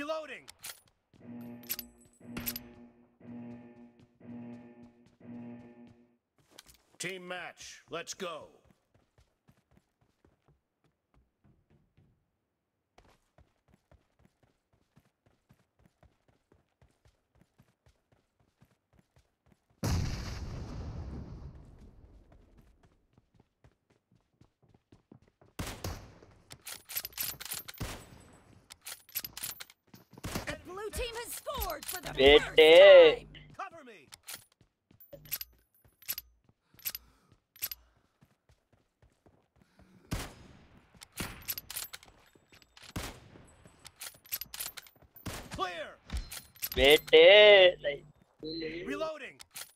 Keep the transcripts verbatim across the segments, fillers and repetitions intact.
Reloading. Team match. Let's go. Blue team has scored for the Bete. first time. Cover me. Clear. Bete. Reloading.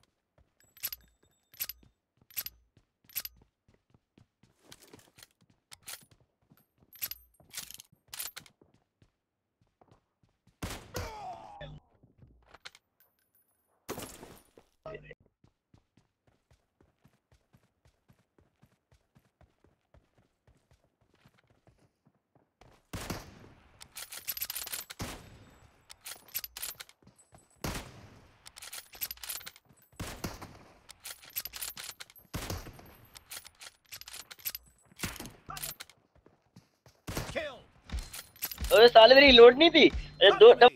Kill. ओए साले तेरी load नहीं थी अरे दो Cover me.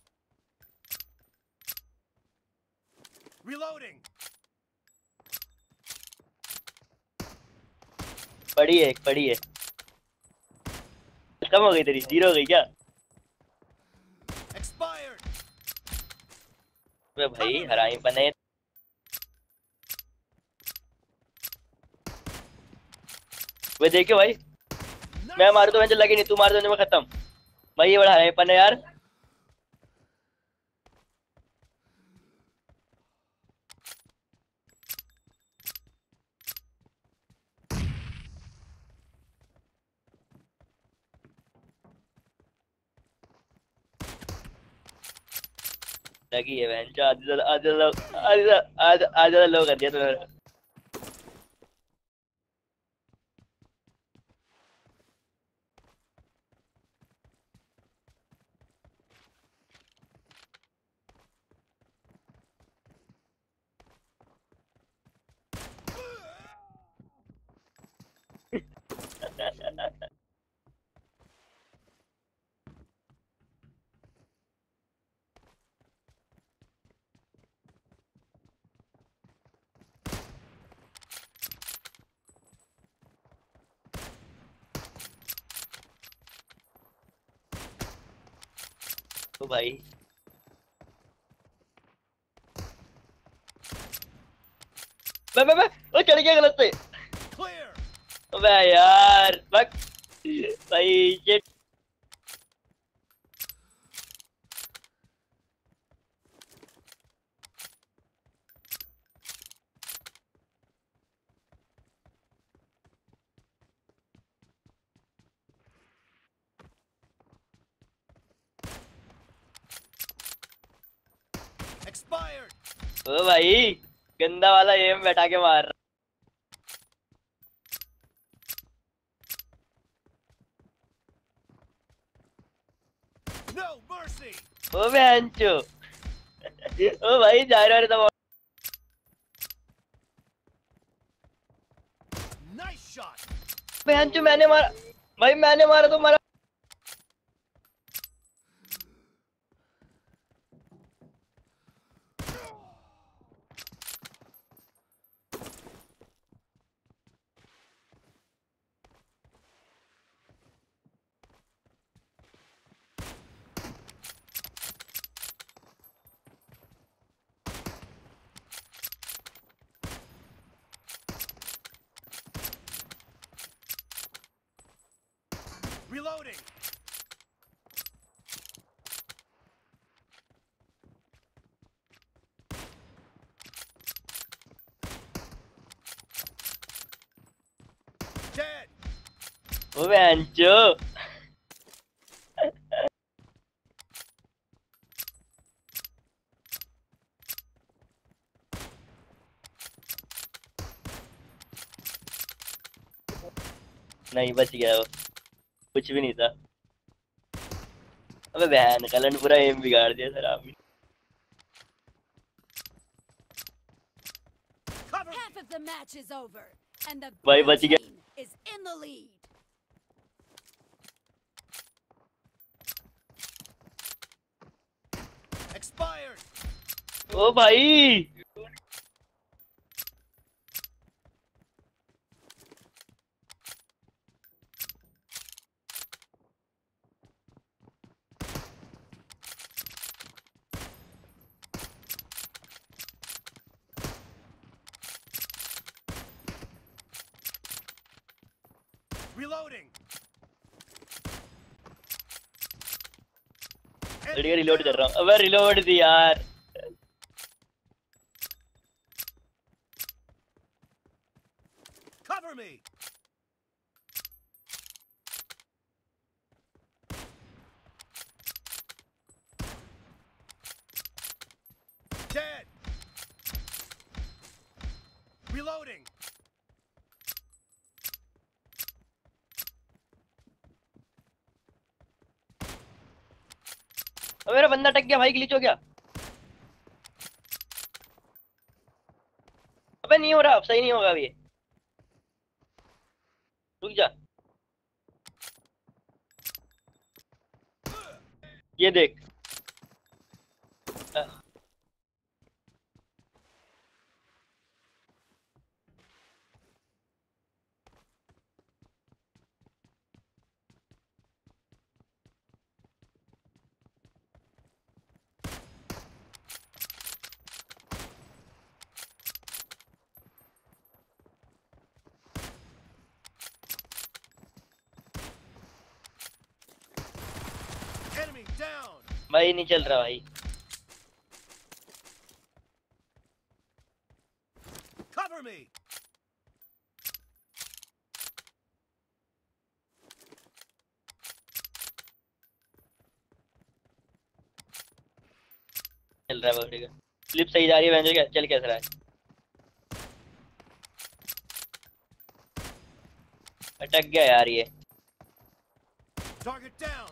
Reloading. पड़ी है पड़ी है कम हो गई तेरी जीरो हो गई क्या Expired. वे भाई हरामी बने वे देखियो भाई मैं मार तो मुझे लगी नहीं तू मार दो मैं खत्म भाई ये बड़ा हरामी बने यार लगी है बहन जो आधे आधे लोग आधे आधे आधे लोग कर दिया तूने तो भाई बे बे बे वो चढ़ गया गलत पे Clear. अबे यार बक भाई शिट Expired. ओ भाई गंदा वाला एम बैठा के मार No mercy. ओ बहनचो ओ भाई जा रहा है तो Nice shot. बहनचो मैंने मारा भाई मैंने मारा तो मारा Reloading. Dead. ओ बहनचो नहीं बच गया वो कुछ भी नहीं था अबे बहन कलन पूरा एम बिगाड़ दिया सर आपने। Cover me. Half of the match is over, and the भाई blue बच गया। team is in the lead. Expired. ओ भाई Reloading. लड़के रिलोड कर रहा हूँ। अबे रिलोड दी यार। Cover me. Dead. Reloading. अब मेरा बंदा अटक गया भाई, ग्लिच हो गया। अबे नहीं हो रहा, अब सही नहीं होगा अभी ये। रुक जा, ये देख। Enemy down. भाई नहीं चल रहा भाई। Cover me. चल रहा है बढ़ेगा। स्लिप सही जा रही है, क्या चल कैसा रहा है। अटक गया यार ये। Target down.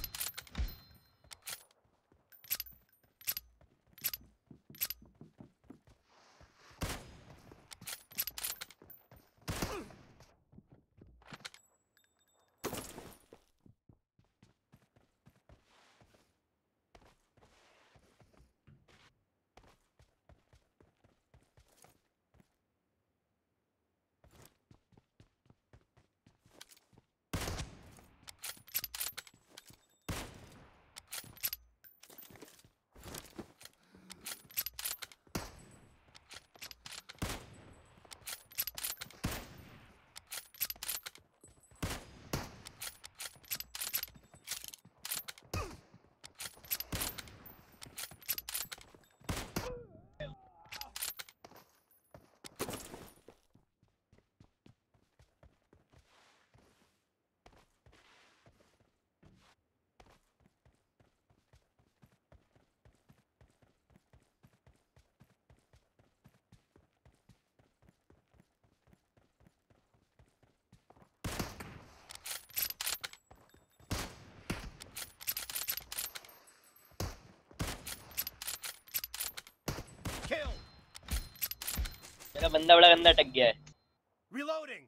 Kill. मेरा बंदा बड़ा गंदा अटक गया है। Reloading.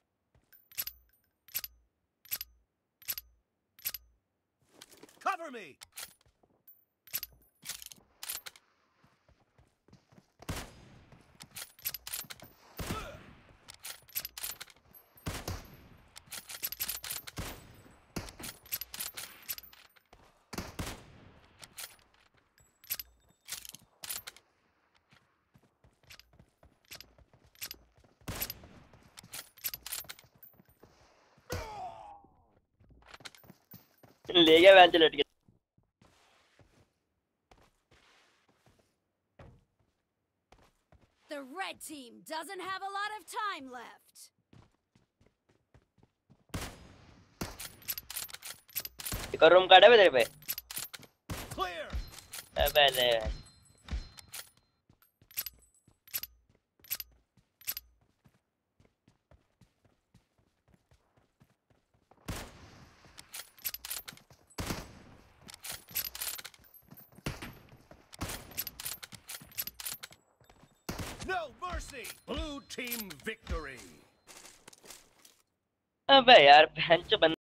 Cover me. ले गया वैन से लट के। The red team doesn't have a lot of time left. एक और रूम काटा है तेरे पे। Clear. अबे ले। No mercy. Blue team victory. अबे यार बहन चो